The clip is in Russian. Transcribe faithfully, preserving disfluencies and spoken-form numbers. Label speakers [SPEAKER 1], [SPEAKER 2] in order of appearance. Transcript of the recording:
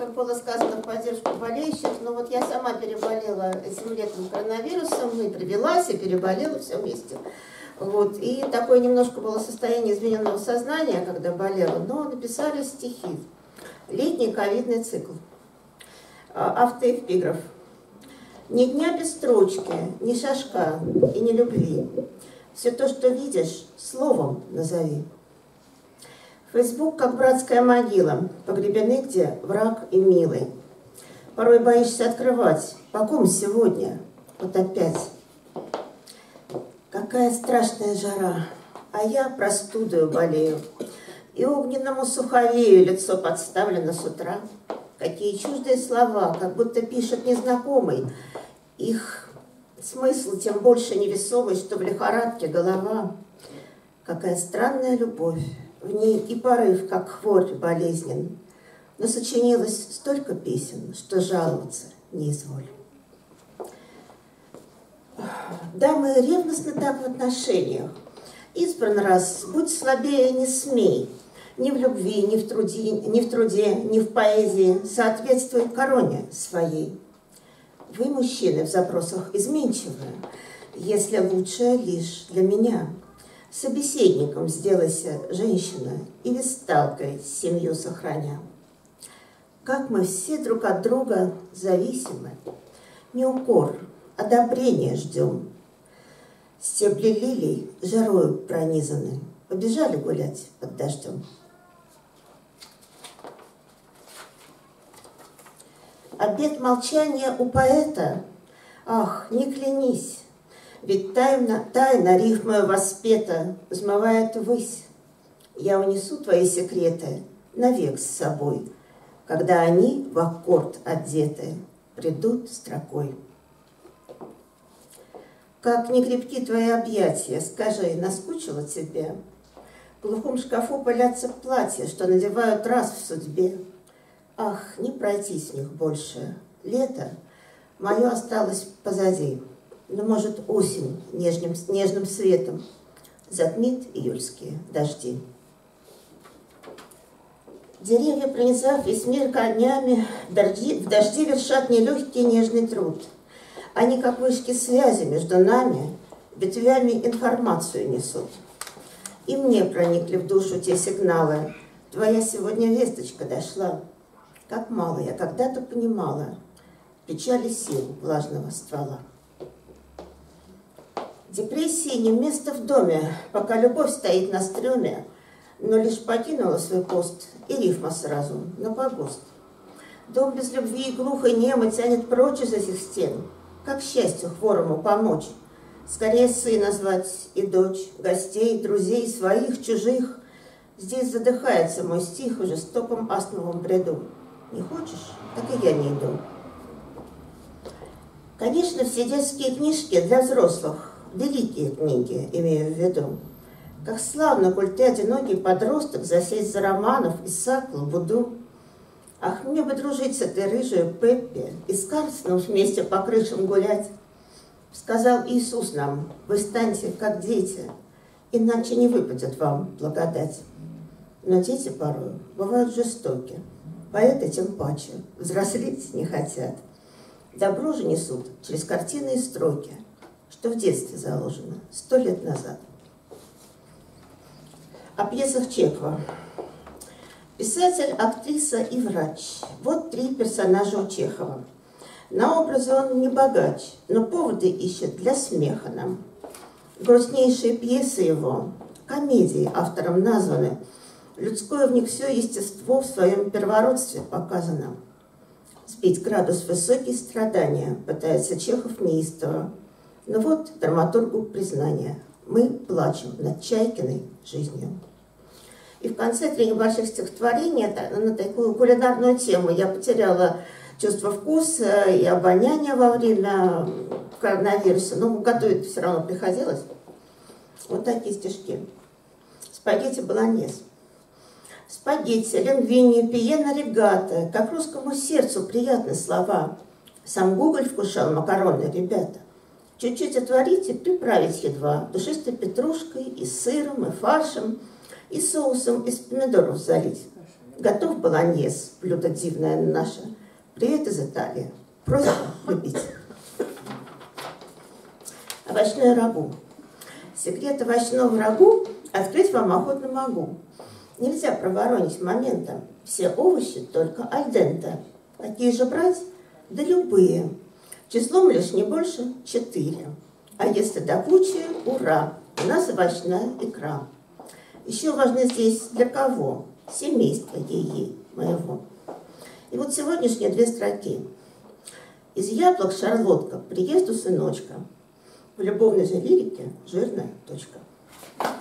[SPEAKER 1] как было сказано, в поддержку болеющих, но вот я сама переболела этим летом коронавирусом, и привелась, и переболела, все вместе. Вот. И такое немножко было состояние измененного сознания, когда болела, но написали стихи. Летний ковидный цикл. Автоэпиграф. Ни дня без строчки, ни шажка и ни любви. Все то, что видишь, словом назови. Фейсбук, как братская могила, погребены где враг и милый. Порой боишься открывать, по ком сегодня, вот опять. Какая страшная жара, а я простудою болею. И огненному суховею лицо подставлено с утра. Какие чуждые слова, как будто пишет незнакомый. Их смысл тем больше невесомый, что в лихорадке голова. Какая странная любовь, в ней и порыв, как хворь болезнен. Но сочинилось столько песен, что жаловаться не изволь. Да, мы ревностны так в отношениях. Избран раз, будь слабее, не смей. Ни в любви, ни в труде, ни в труде, ни в поэзии соответствует короне своей. Вы, мужчины, в запросах изменчивы, если лучшее лишь для меня. Собеседником сделайся, женщина, и весталкой семью сохраня. Как мы все друг от друга зависимы, не укор, одобрение ждем. Стебли лилий жарою пронизаны, побежали гулять под дождем. Обет молчания у поэта, ах, не клянись, ведь тайна, тайна рифмою воспета взмывает ввысь. Я унесу твои секреты навек с собой, когда они в аккорд одеты придут строкой. Как не крепки твои объятия, скажи, наскучило тебе? В глухом шкафу пылятся платья, что надевают раз в судьбе. Ах, не пройтись в них больше. Лето мое осталось позади. Но, может, осень нежным, нежным светом затмит июльские дожди. Деревья, пронизав весь мир корнями, в дожди, в дожди вершат нелегкий нежный труд. Они, как вышки связи между нами, ветвями информацию несут. И мне проникли в душу те сигналы. Твоя сегодня весточка дошла. Как мало я когда-то понимала печали сил влажного ствола. Депрессии не место в доме, пока любовь стоит на стреме, но лишь покинула свой пост, и рифма сразу на погост. Дом без любви и глухой немы тянет прочь из этих стен. Как счастью хворому помочь? Скорее сына звать и дочь, гостей, друзей, своих, чужих. Здесь задыхается мой стих в жестоком астмовом бреду. Не хочешь, так и я не иду. Конечно, все детские книжки для взрослых, великие книги, имею в виду. Как славно, коль ты одинокий подросток, засесть за романов Исаак, Лабуду. Ах, мне бы дружить с этой рыжей Пеппи и с Карлсоном вместе по крышам гулять. Сказал Иисус нам, вы станьте как дети, иначе не выпадет вам благодать. Но дети порой бывают жестоки, поэты тем паче взрослеть не хотят. Добро же несут через картины и строки, что в детстве заложено сто лет назад. О пьесах Чехова. Писатель, актриса и врач. Вот три персонажа у Чехова. На образы он не богач, но поводы ищет для смеха нам. Грустнейшие пьесы его, комедии автором названы. Людское в них все естество в своем первородстве показано. Сбить градус высокие страдания пытается Чехов неистово. Но вот драматургу признание. Мы плачем над Чайкиной жизнью. И в конце три небольших стихотворения на такую кулинарную тему. Я потеряла чувство вкуса и обоняния во время коронавируса. Но готовить все равно приходилось. Вот такие стишки. Спагетти болоньез. Спагетти, лингвини, пиена регата. Как русскому сердцу приятны слова. Сам Гоголь вкушал макароны, ребята. Чуть-чуть отварить и приправить едва. Душистой петрушкой, и сыром, и фаршем, и соусом из помидоров залить. Готов болоньез, блюдо дивное наше. Привет из Италии. Просьба любить. Овощное рагу. Секрет овощного рагу открыть вам охотно могу. Нельзя проворонить моментом. Все овощи только аль денте. Какие же брать? Да любые. Числом лишь не больше четыре. А если до кучи, ура, у нас овощная икра. Еще важно здесь для кого? Семейство ей моего. И вот сегодняшние две строки. Из яблок шарлотка к приезду сыночка. В любовной же лирике жирная точка.